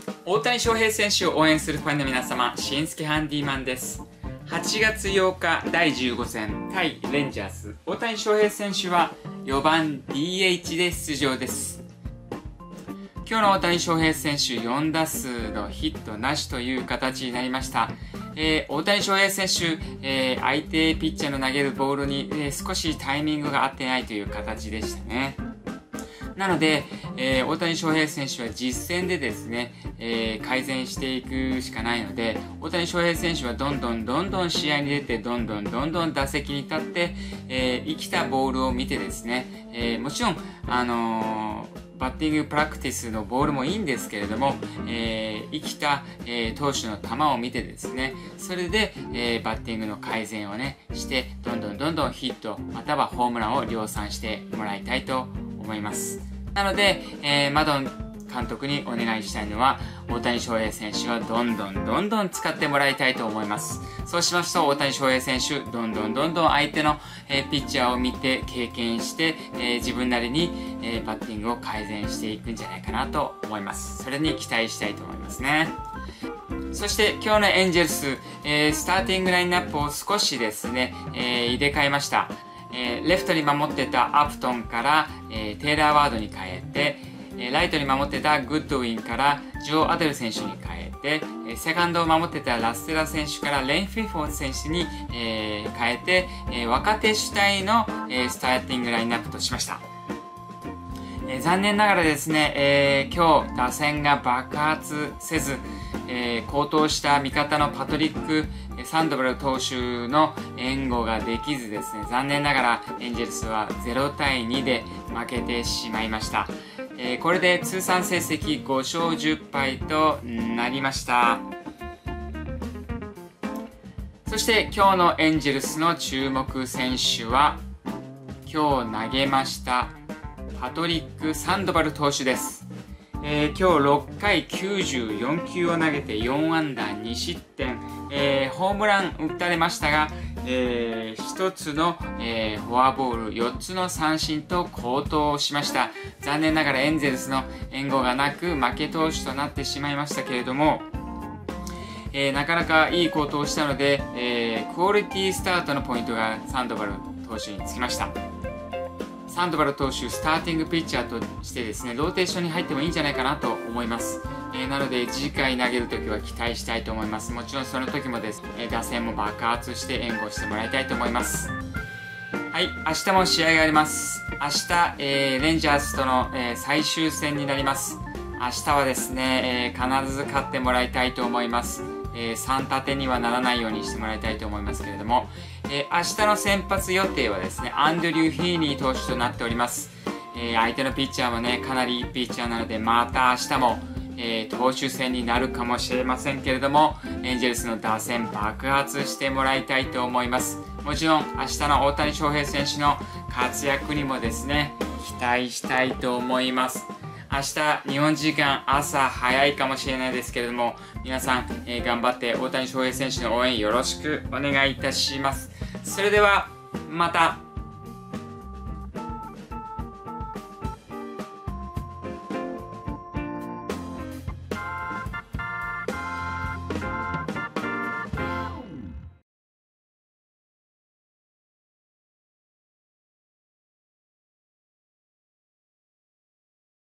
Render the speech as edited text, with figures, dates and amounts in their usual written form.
大谷翔平選手を応援するファンの皆様、しんすけハンディマンです。8月8日第15戦対レンジャーズ、大谷翔平選手は4番 DH で出場です。今日の大谷翔平選手4打数のヒットなしという形になりました。大谷翔平選手、相手ピッチャーの投げるボールに、少しタイミングが合ってないという形でしたね。なので、大谷翔平選手は実戦でですね、改善していくしかないので、大谷翔平選手はどんどん試合に出て、どんどん打席に立って、生きたボールを見てですね、もちろん、バッティングプラクティスのボールもいいんですけれども、生きた、投手の球を見てですね、それで、バッティングの改善をね、して、どんどんヒット、またはホームランを量産してもらいたいと思います。なので、マドン監督にお願いしたいのは、大谷翔平選手はどんどん使ってもらいたいと思います。そうしますと、大谷翔平選手、どんどん相手の、ピッチャーを見て経験して、自分なりに、バッティングを改善していくんじゃないかなと思います。それに期待したいと思いますね。そして今日のエンジェルス、スターティングラインナップを少しですね、入れ替えました。レフトに守ってたアプトンから、テイラー・ワードに変えて、ライトに守ってたグッドウィンからジョー・アデル選手に変えて、セカンドを守ってたラステラ選手からレイン・フィフォード選手に、変えて、若手主体の、スターティングラインナップとしました。残念ながらですね、今日打線が爆発せず、好投した味方のパトリック・サンドバル投手の援護ができずですね、残念ながらエンジェルスは0対2で負けてしまいました。これで通算成績5勝10敗となりました。そして今日のエンジェルスの注目選手は、今日投げましたパトリック・サンドバル投手です。今日6回94球を投げて4安打2失点、ホームラン打たれましたが、1つの、フォアボール4つの三振と好投しました。残念ながらエンゼルスの援護がなく負け投手となってしまいましたけれども、なかなかいい好投をしたので、クオリティスタートのポイントがサンドバル投手につきました。サンドバル投手、スターティングピッチャーとしてですね、ローテーションに入ってもいいんじゃないかなと思います。なので、次回投げるときは期待したいと思います。もちろんその時もですね、打線も爆発して援護してもらいたいと思います。はい、明日も試合があります。明日、レンジャーズとの、最終戦になります。明日はですね、必ず勝ってもらいたいと思います。3立てにはならないようにしてもらいたいと思いますけれども、明日の先発予定はですね、アンドリュー・ヒーニー投手となっております。相手のピッチャーもね、かなりいいピッチャーなので、また明日も、投手戦になるかもしれませんけれども、エンジェルスの打線爆発してもらいたいと思います。もちろん、明日の大谷翔平選手の活躍にもですね、期待したいと思います。明日、日本時間朝早いかもしれないですけれども、皆さん、頑張って大谷翔平選手の応援よろしくお願いいたします。それでは、また。